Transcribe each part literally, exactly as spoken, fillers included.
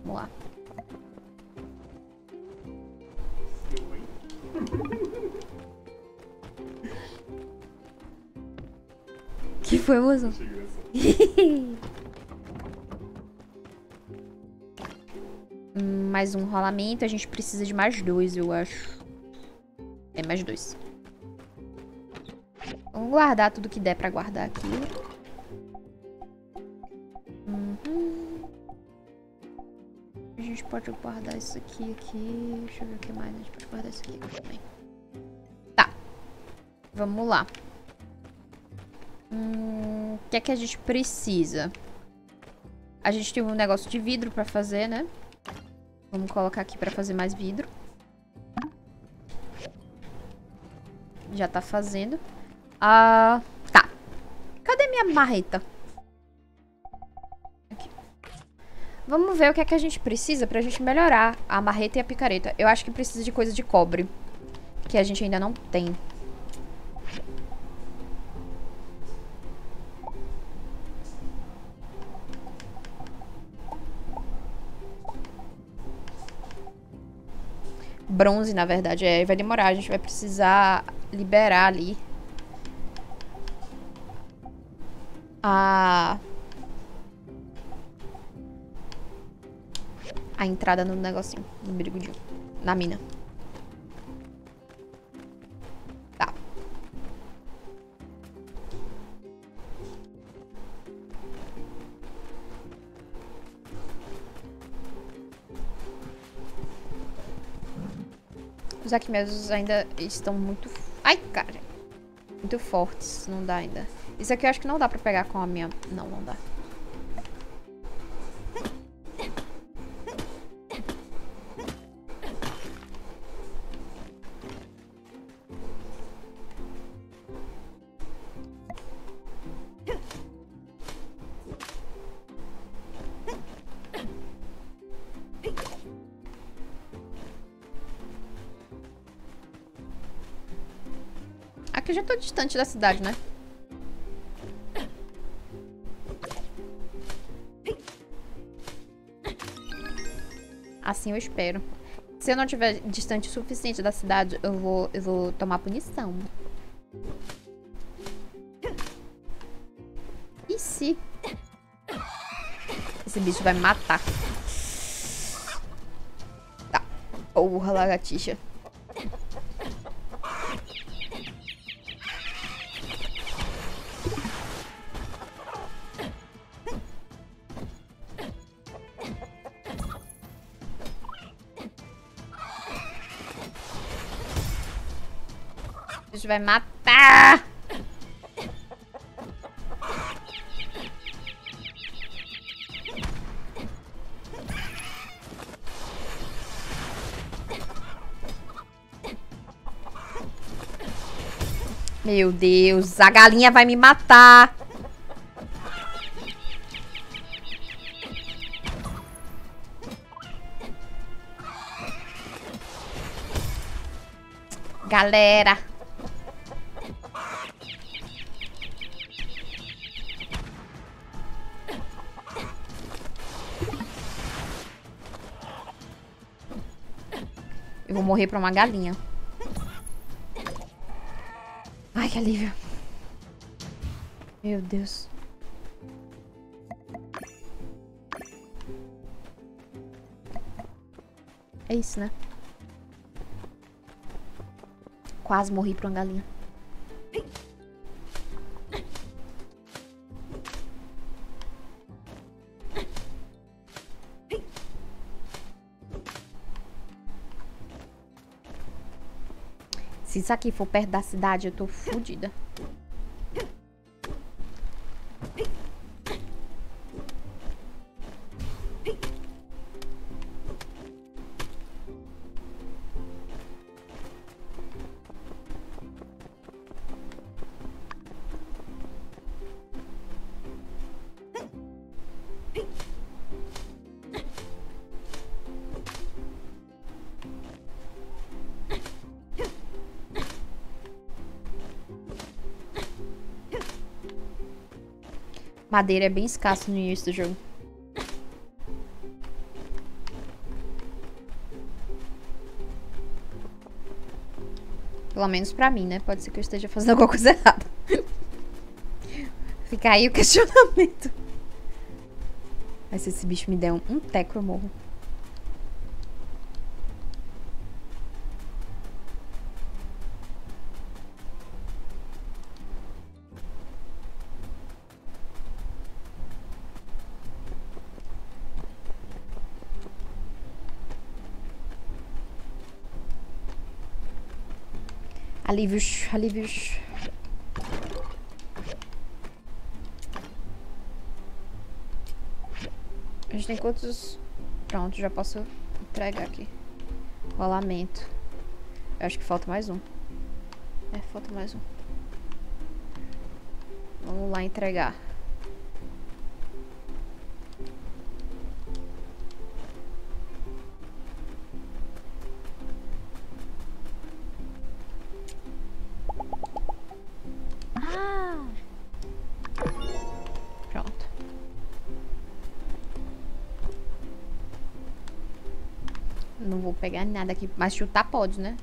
Vamos lá. Que foi, moço? hum, mais um rolamento. A gente precisa de mais dois, eu acho. É, mais dois. Vamos guardar tudo que der pra guardar aqui. Uhum. A gente pode guardar isso aqui, aqui. Deixa eu ver o que mais. A gente pode guardar isso aqui também. Tá. Vamos lá. Hum, o que é que a gente precisa? A gente tem um negócio de vidro pra fazer, né? Vamos colocar aqui pra fazer mais vidro. Já tá fazendo. Ah, tá. Cadê minha marreta? Aqui. Vamos ver o que é que a gente precisa pra gente melhorar a marreta e a picareta. Eu acho que precisa de coisa de cobre, que a gente ainda não tem. Bronze, na verdade, é. Vai demorar. A gente vai precisar liberar ali a... a entrada no negocinho, no brigudinho, na mina. Tá. Os Arquimedes ainda estão muito... Ai, cara. Muito fortes. Não dá ainda. Isso aqui eu acho que não dá pra pegar com a minha... Não, não dá. Aqui eu já tô distante da cidade, né? Assim eu espero. Se eu não estiver distante o suficiente da cidade, eu vou, eu vou tomar punição. E se? Esse bicho vai me matar. Tá. Porra, lagartixa. Vai matar. Meu Deus, a galinha vai me matar. Galera. Eu vou morrer pra uma galinha. Ai, que alívio. Meu Deus. É isso, né? Quase morri pra uma galinha. Se isso aqui for perto da cidade, eu tô fodida. Madeira é bem escasso no início do jogo. Pelo menos pra mim, né? Pode ser que eu esteja fazendo alguma coisa errada. Fica aí o questionamento. Mas se esse bicho me der um, um teco, eu morro. Alívios, alívios. A gente tem quantos... Pronto, já posso entregar aqui. Rolamento. Eu acho que falta mais um. É, falta mais um. Vamos lá entregar. Ah! Pronto. Não vou pegar nada aqui, mas chutar pode, né?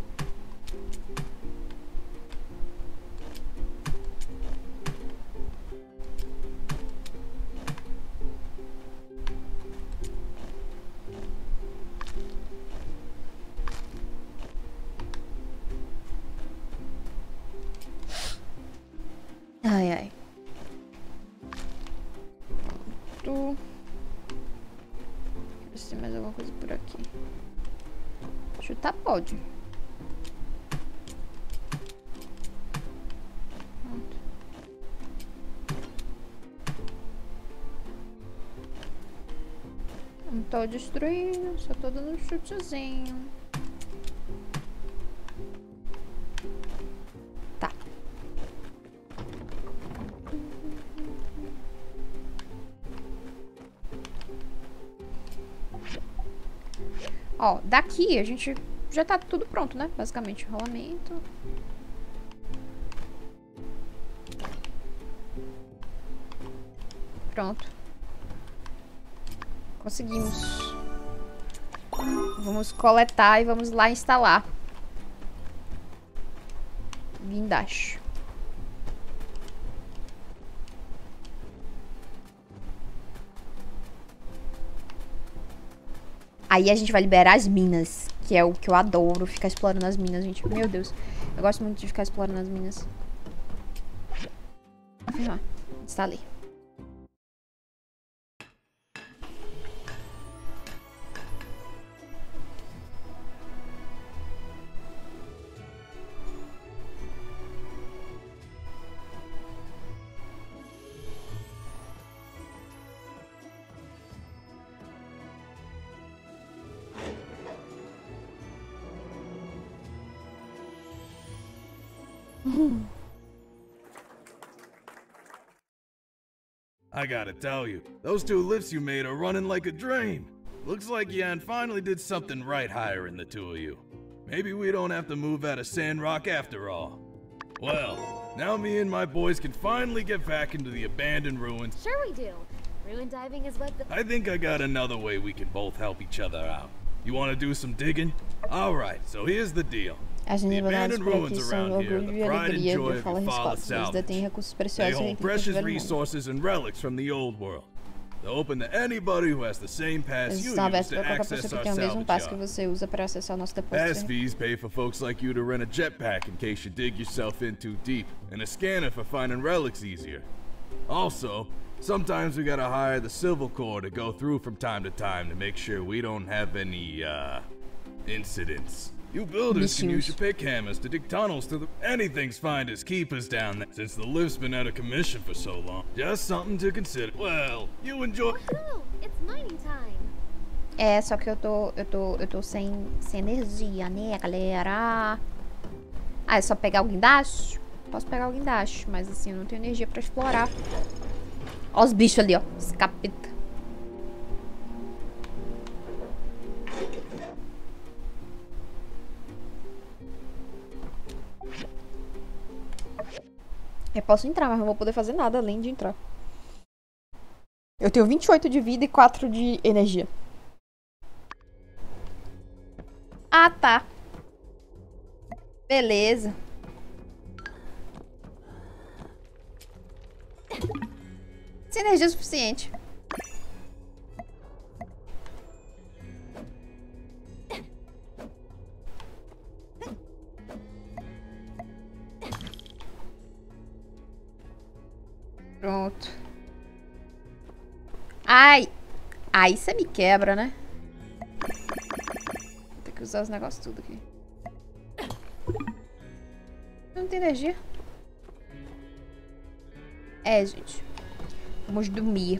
Ai, ai. Pronto. Deixa eu ver se tem mais alguma coisa por aqui. Chutar pode. Pronto. Não tô destruindo, só tô dando um chutezinho. Tá. Ó, daqui a gente já tá tudo pronto, né? Basicamente, rolamento. Pronto. Conseguimos. Vamos coletar e vamos lá instalar. Guindaste. Aí a gente vai liberar as minas, que é o que eu adoro, ficar explorando as minas, gente. Meu Deus, eu gosto muito de ficar explorando as minas. Ah, instalei. I gotta tell you, those two lifts you made are running like a dream. Looks like Yan finally did something right hiring the two of you. Maybe we don't have to move out of Sandrock after all. Well, now me and my boys can finally get back into the abandoned ruins. Sure we do. Ruin diving is what the- I think I got another way we can both help each other out. You wanna do some digging? Alright, so here's the deal. As The níveis abandoned por ruins aqui são around here, orgulho the e pride and alegria joy de of falar your father's respostas. Eles detêm salvage. recursos They preciosos e hold riquezas do precious velho mundo. resources and relics from the old world. They're open to anybody who has the same pass Eles you estão use abertos to para qualquer access pessoa our que tenha o mesmo salvage passo que yard. você usa para acessar o nosso depósito. Pass fees pay for folks like you to rent a jetpack in case you dig yourself in too deep, and a scanner for finding relics easier. Also, sometimes we gotta hire the Civil Corps to go through from time to time to make sure we don't have any, uh, incidents. You builders can use your pick hammers to dig tunnels through the... Anything's fine as keepers down there, since the lift's been out of commission for so long. Just something to consider. Well, you enjoy... Woohoo! It's mining time. É, só que eu tô, eu tô, eu tô sem, sem energia, né, galera? Ah, é só pegar o guindaste? Posso pegar o guindaste, mas assim, eu não tenho energia pra explorar. Ó os bichos ali, ó. Os capeta. Eu posso entrar, mas não vou poder fazer nada além de entrar. Eu tenho vinte e oito de vida e quatro de energia. Ah, tá. Beleza. Sem energia suficiente. Pronto. Ai! Aí você me quebra, né? Vou ter que usar os negócios tudo aqui. Não tem energia. É, gente. Vamos dormir.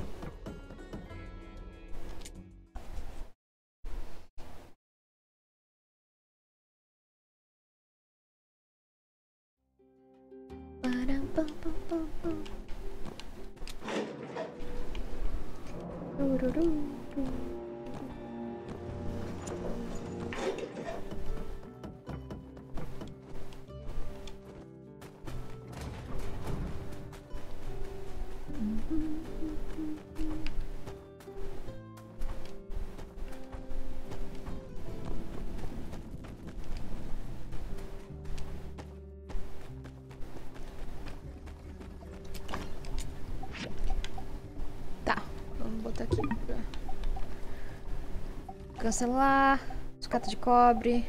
Tá, vamos botar aqui pra cancelar. Sucata de cobre.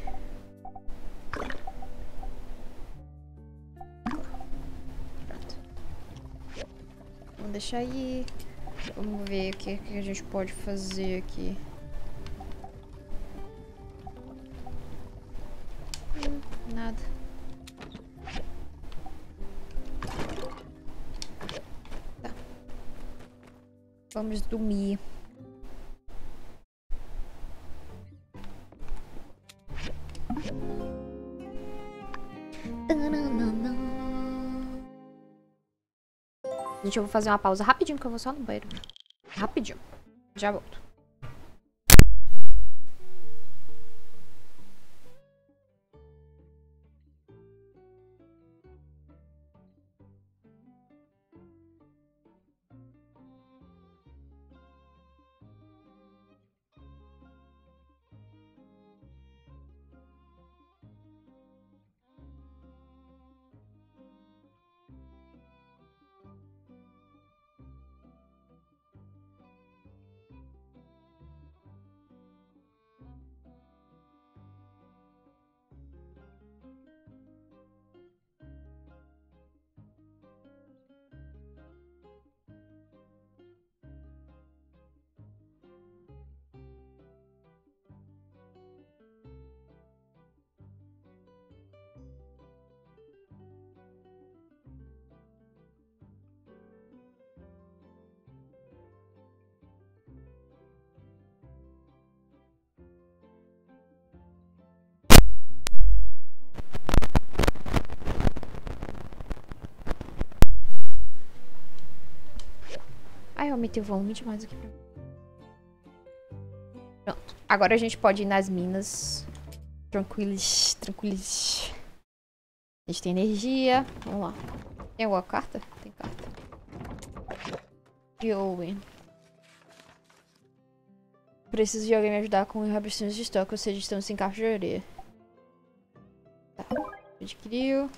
Pronto. Vamos deixar aí. Vamos ver o que, que a gente pode fazer aqui. Hum, nada. Tá. Vamos dormir. Gente, eu vou fazer uma pausa rapidinho, porque eu vou só no banheiro. Rapidinho. Já volto. Ai, eu aumentei o volume demais aqui pra mim. Pronto. Agora a gente pode ir nas minas. Tranquilos, tranquilos. A gente tem energia. Vamos lá. Tem alguma carta? Tem carta. De Owen. Preciso de alguém me ajudar com reaberturas de estoque, ou seja, estamos sem caixa de areia. Tá. Adquiriu.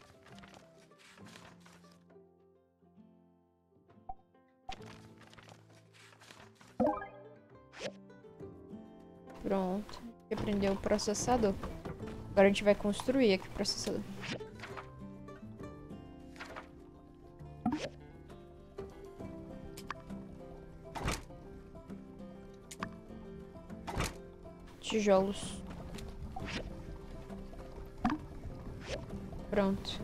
Pronto. Aprendeu o processador. Agora a gente vai construir aqui o processador. Tijolos. Pronto.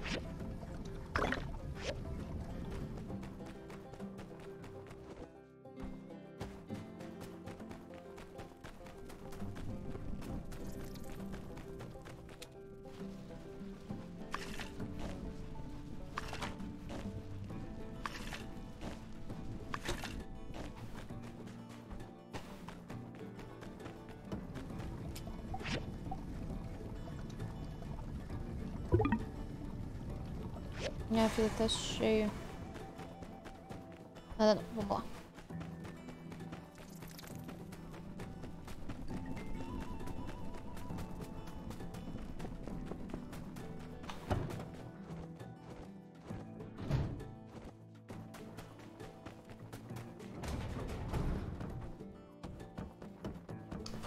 Minha fila tá cheia. Nada não, vamos lá.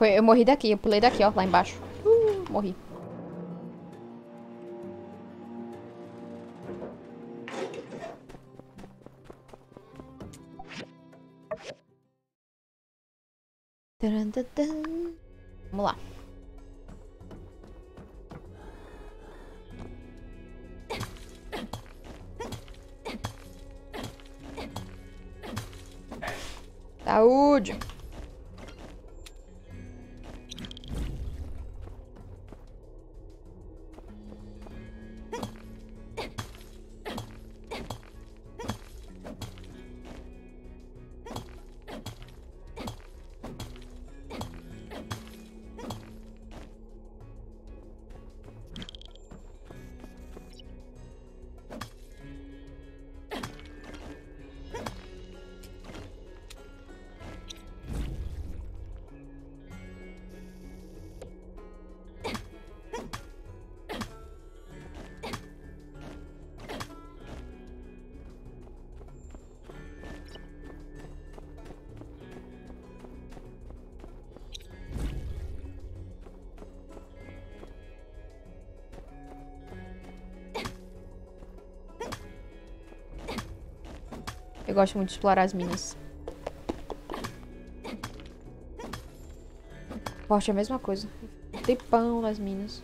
Foi, eu morri daqui, eu pulei daqui, ó, lá embaixo. Uh, morri. Vamos lá. Saúde. Eu gosto muito de explorar as minas. Forte é a mesma coisa. Tem pão nas minas.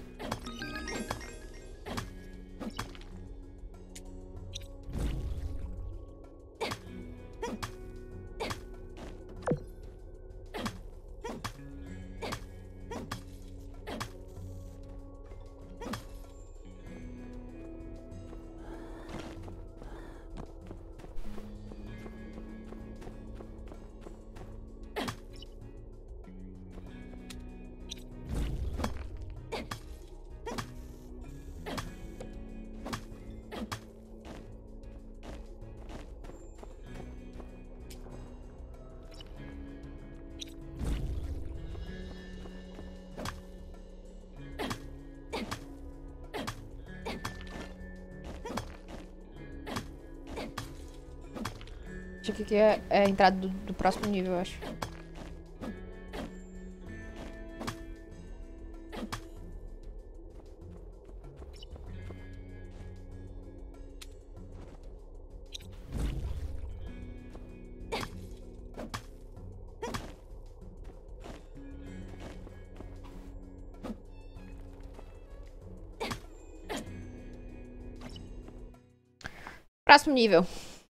Acho que aqui é, é a entrada do, do próximo nível, eu acho. Próximo nível.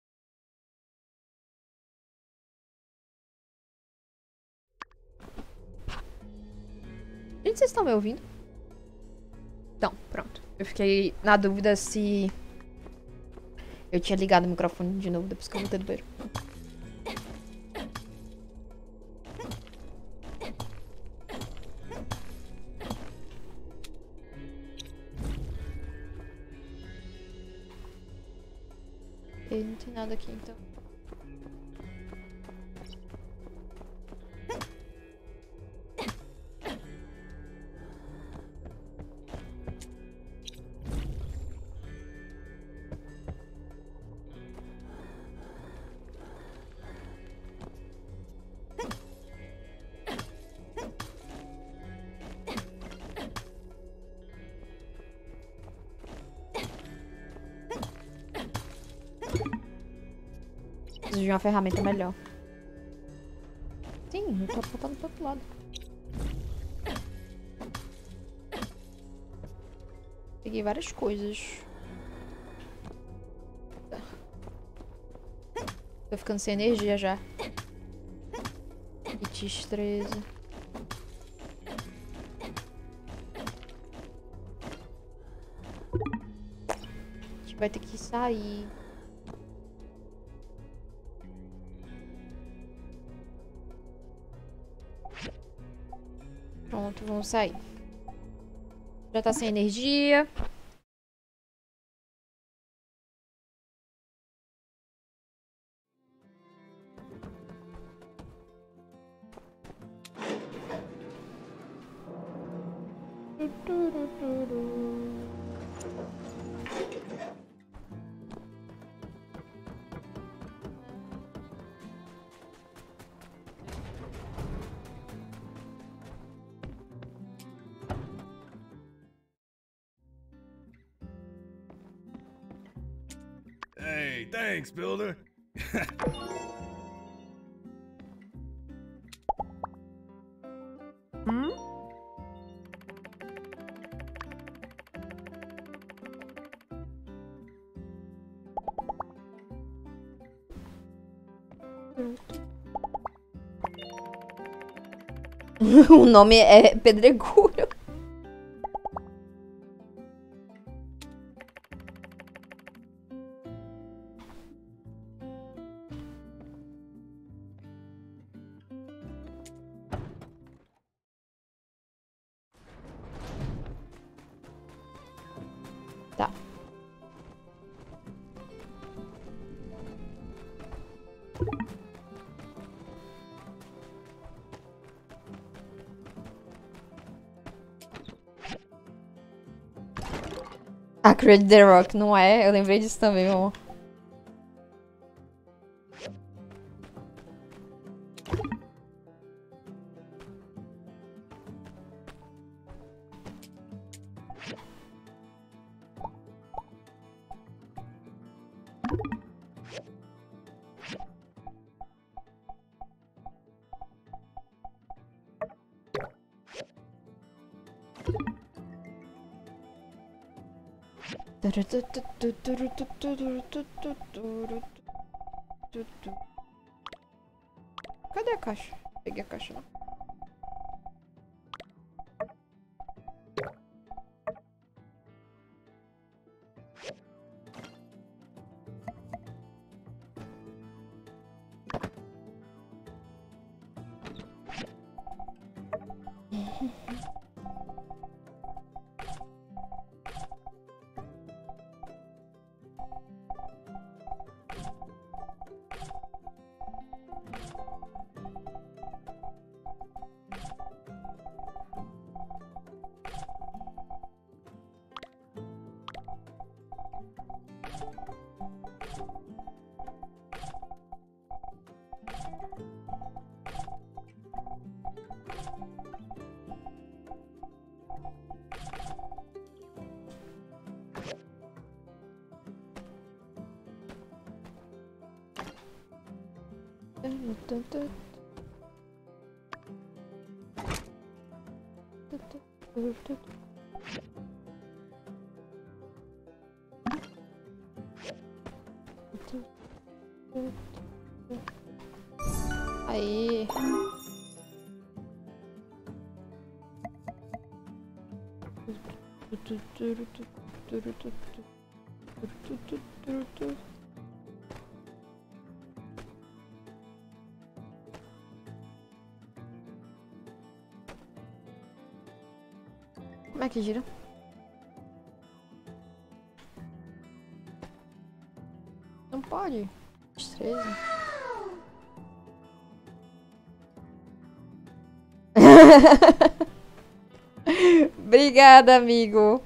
Gente, vocês estão me ouvindo? Então, pronto. Eu fiquei na dúvida se eu tinha ligado o microfone de novo depois que eu voltei do banheiro. E não tem nada aqui, então. Preciso de uma ferramenta melhor. Sim, eu tô apontando pro outro lado. Peguei várias coisas. Tô ficando sem energia já. Kit treze. A gente vai ter que sair. Pronto, vamos sair. Já tá sem energia. thanks, builder. Hum? O nome é Pedregulho. Tá. A Creed The Rock, não é? Eu lembrei disso também, amor. Cadê a caixa? Peguei a caixa lá. Aí. Como é que gira? Não pode. treze. Obrigada, amigo.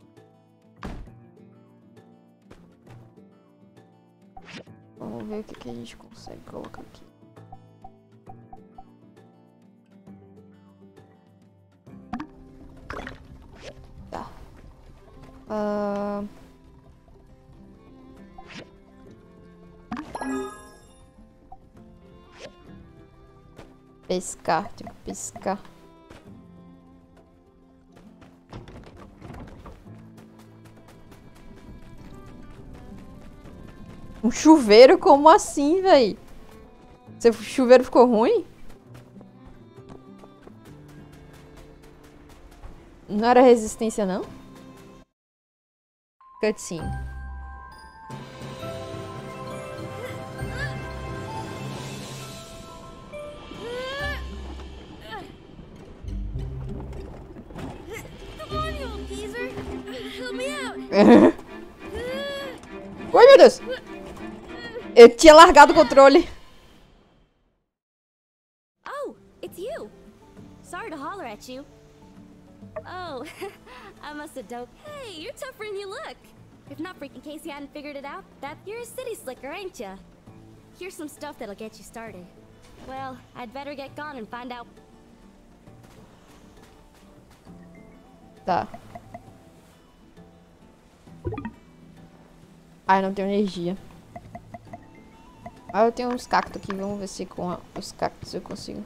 Vamos ver o que, que a gente consegue colocar aqui. Tá. Uh... Pescar, tem que pescar. Um chuveiro? Como assim, véi? Seu chuveiro ficou ruim? Não era resistência, não? Cutscene. Oi, meu Deus! Eu tinha largado o controle. Oh, it's you. Sorry to holler at you. Oh, I must have doped. Hey, you're tougher than you look. If not for in case you hadn't figured it out, that you're a city slicker, ain't ya? Here's some stuff that'll get you started. Well, I'd better get gone and find out. Tá. Ai, não tenho energia. Ah, eu tenho uns cactos aqui. Vamos ver se com a, os cactos eu consigo.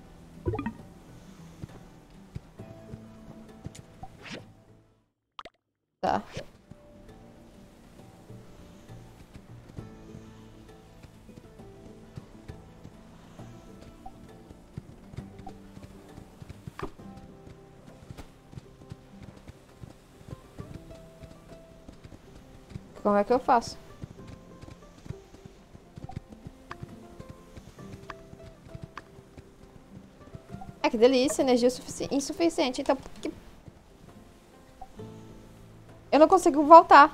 Tá. Como é que eu faço? Ah, que delícia, energia sufici insuficiente. Então, por que... eu não consigo voltar.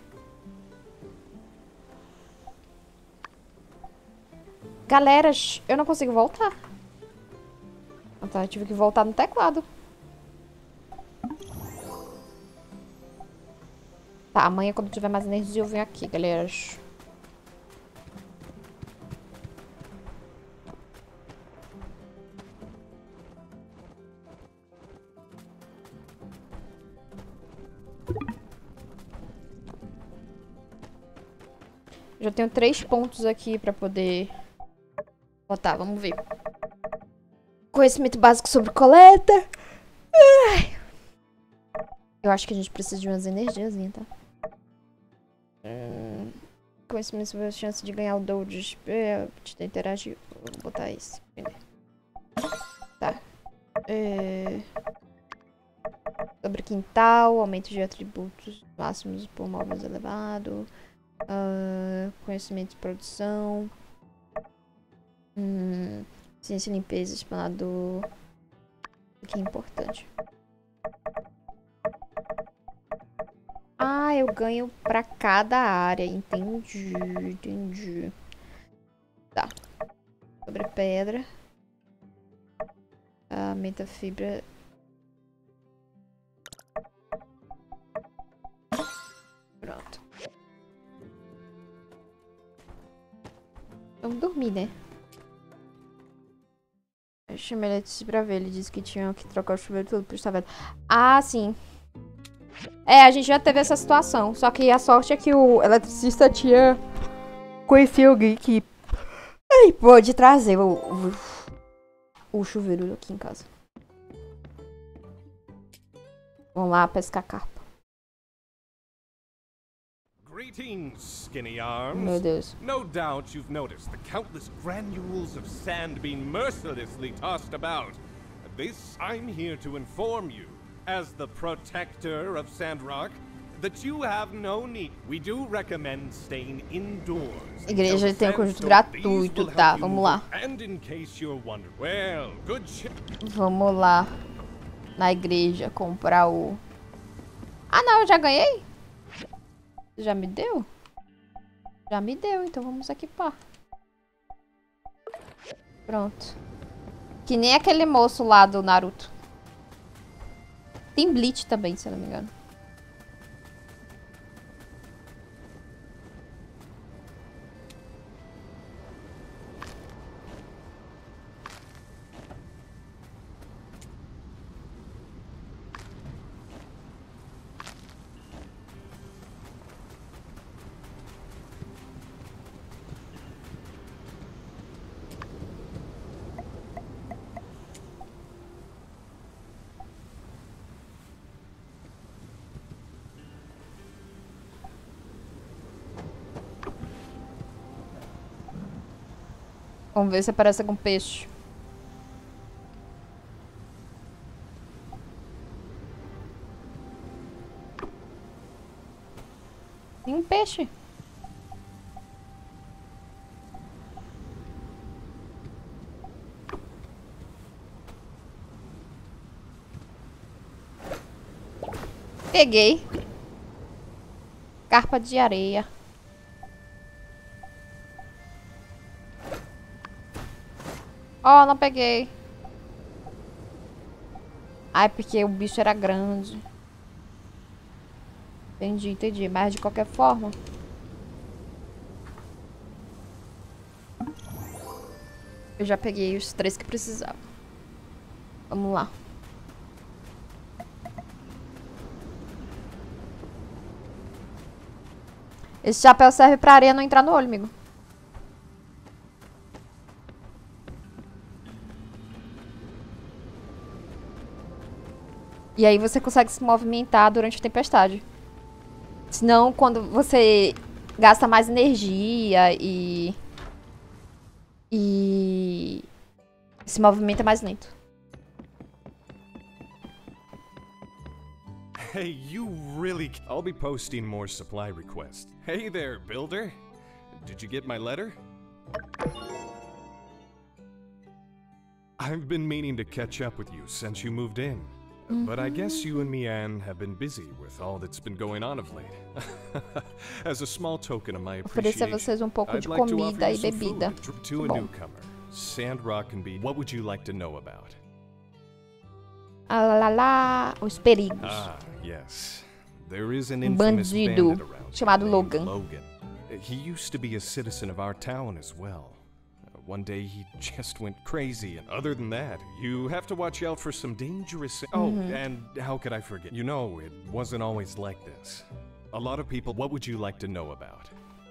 Galera, eu não consigo voltar. Ah, tá, eu tive que voltar no teclado. Tá, amanhã quando tiver mais energia eu venho aqui, galera. Já tenho três pontos aqui pra poder botar, vamos ver. Conhecimento básico sobre coleta. Ai. Eu acho que a gente precisa de umas energias, tá? Hum, conhecimento sobre a chance de ganhar o Doge. É, de interagir. Vou botar isso. Tá. É... Sobre quintal, aumento de atributos máximos por móveis elevado. Uh, conhecimento de produção. Hum, ciência e limpeza, explanador. O que é importante. Ah, eu ganho pra cada área. Entendi, entendi. Tá. Sobre pedra. A metafibra. Pronto. Vamos dormir, né? Eu chamei ele pra ver. Ele disse que tinha que trocar o chuveiro tudo pro estava. Ah, sim. É, a gente já teve essa situação. Só que a sorte é que o eletricista tinha conhecido alguém que ai, pode trazer o, o, o chuveiro aqui em casa. Vamos lá pescar carpa. Greetings, skinny arms. Meu Deus. No doubt you've noticed the countless granules of sand being mercilessly tossed about. This I'm here to inform you, as the protector of Sandrock, that you have no need. We do recommend staying indoors. Igreja tem um conjunto gratuito, tá? Vamos lá. And in case you're wondering, well, good shit. Vamos lá na igreja comprar o... Ah, não, eu já ganhei? Já me deu? Já me deu, então vamos equipar. Pronto. Que nem aquele moço lá do Naruto. Tem Bleach também, se eu não me engano. Vamos ver se aparece algum peixe. Tem um peixe. Peguei. Carpa de areia. Ó, oh, não peguei. Ai, porque o bicho era grande. Entendi, entendi. Mas de qualquer forma... eu já peguei os três que precisava. Vamos lá. Esse chapéu serve pra areia não entrar no olho, amigo. E aí você consegue se movimentar durante a tempestade. Senão, quando você gasta mais energia e... E... se movimenta mais lento. Hey, you really... I'll be posting more supply requests. Hey there, builder. Did you get my letter? I've been meaning to catch up with you since you moved in. Mm-hmm. But I guess you and Mian have been busy with all that's been going on of late. As a small token of my appreciation, a vocês um pouco de I'd like to offer comida you e some bebida. food to a Bom. newcomer. Sandrock can be... What would you like to know about? Ah lá lá, os perigos. Ah, yes. There is an Um infamous bandido bandit around chamado named Logan. Logan. He used to be a citizen of our town as well. Uh, one day he just went crazy, and other than that, you have to watch out for some dangerous... Oh, and how could I forget? You know, it wasn't always like this. A lot of people... What would you like to know about?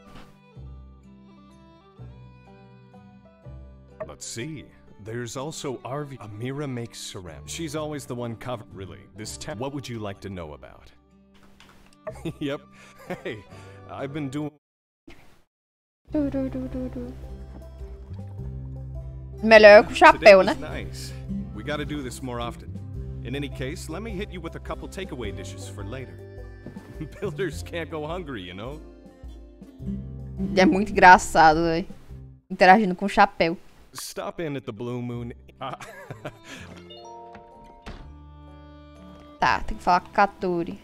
Let's see. There's also R V. Amira makes ceramics. She's always the one covered. Really, this town. What would you like to know about? Yep. Hey, I've been doing... Du, du, du, du, du. Melhor com o chapéu, Today né? was nice. We gotta do this more often. In any case, let me hit you with a couple takeaway dishes for later. Builders can't go hungry, you know? É muito engraçado, velho. Interagindo com o chapéu. Stop in at the Blue Moon. Ah. Tá, tem que falar com o Katuri.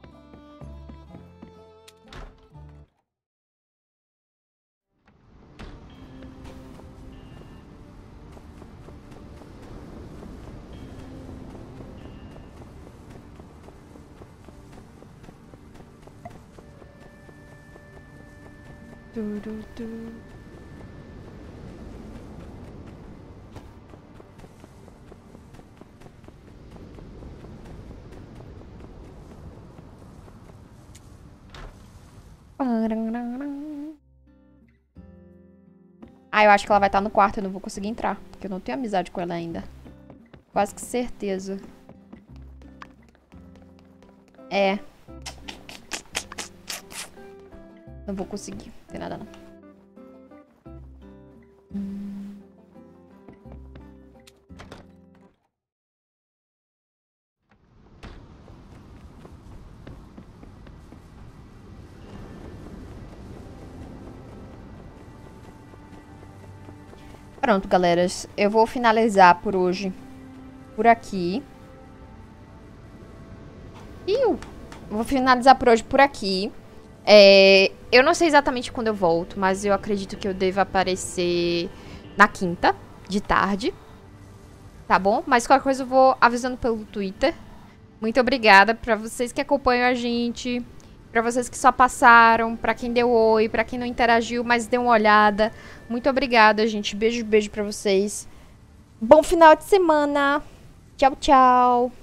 Du, du, du. Ah, eu acho que ela vai estar no quarto, eu não vou conseguir entrar. Porque eu não tenho amizade com ela ainda. Quase que certeza. É. Não vou conseguir. Não tem nada não. Hum. Pronto, galera. Eu vou finalizar por hoje por aqui. Iu! Vou finalizar por hoje por aqui. É, eu não sei exatamente quando eu volto, mas eu acredito que eu deva aparecer na quinta, de tarde. Tá bom? Mas qualquer coisa eu vou avisando pelo Twitter. Muito obrigada pra vocês que acompanham a gente, pra vocês que só passaram, pra quem deu oi, pra quem não interagiu, mas deu uma olhada. Muito obrigada, gente. Beijo, beijo pra vocês. Bom final de semana. Tchau, tchau.